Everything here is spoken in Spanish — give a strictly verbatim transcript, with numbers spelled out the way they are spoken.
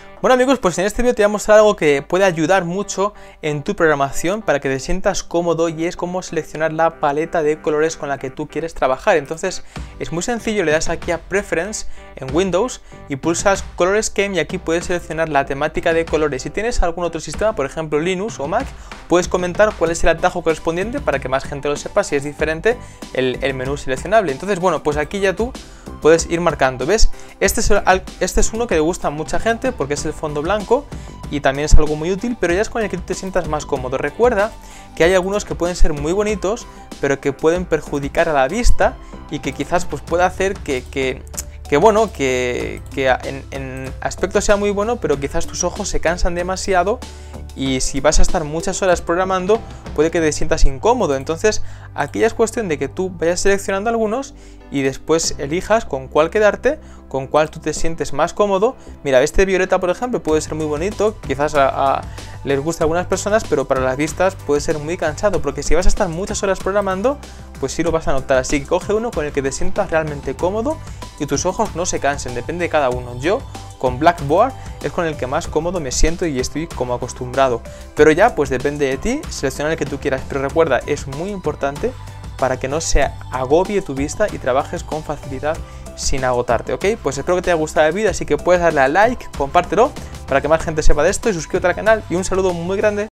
Bueno amigos, pues en este vídeo te voy a mostrar algo que puede ayudar mucho en tu programación para que te sientas cómodo, y es cómo seleccionar la paleta de colores con la que tú quieres trabajar. Entonces es muy sencillo, le das aquí a Preference en Windows y pulsas Color Scheme y aquí puedes seleccionar la temática de colores. Si tienes algún otro sistema, por ejemplo Linux o Mac, puedes comentar cuál es el atajo correspondiente para que más gente lo sepa si es diferente el, el menú seleccionable. Entonces bueno, pues aquí ya tú puedes ir marcando, ¿ves? Este es, el, este es uno que le gusta a mucha gente porque es el fondo blanco y también es algo muy útil, pero ya es con el que tú te sientas más cómodo. Recuerda que hay algunos que pueden ser muy bonitos, pero que pueden perjudicar a la vista y que quizás pues pueda hacer que, que, que bueno, que, que en, en aspecto sea muy bueno, pero quizás tus ojos se cansan demasiado y si vas a estar muchas horas programando puede que te sientas incómodo. Entonces aquí ya es cuestión de que tú vayas seleccionando algunos y después elijas con cuál quedarte, con cuál tú te sientes más cómodo. Mira, este violeta por ejemplo puede ser muy bonito, quizás a, a, les gusta a algunas personas, pero para las vistas puede ser muy cansado, porque si vas a estar muchas horas programando pues sí lo vas a notar. Así que coge uno con el que te sientas realmente cómodo y tus ojos no se cansen, depende de cada uno. Yo con Blackboard es con el que más cómodo me siento y estoy como acostumbrado, pero ya pues depende de ti seleccionar el que tú quieras. Pero recuerda, es muy importante para que no se agobie tu vista y trabajes con facilidad sin agotarte, ¿ok? Pues espero que te haya gustado el vídeo, así que puedes darle a like, compártelo para que más gente sepa de esto y suscríbete al canal, y un saludo muy grande.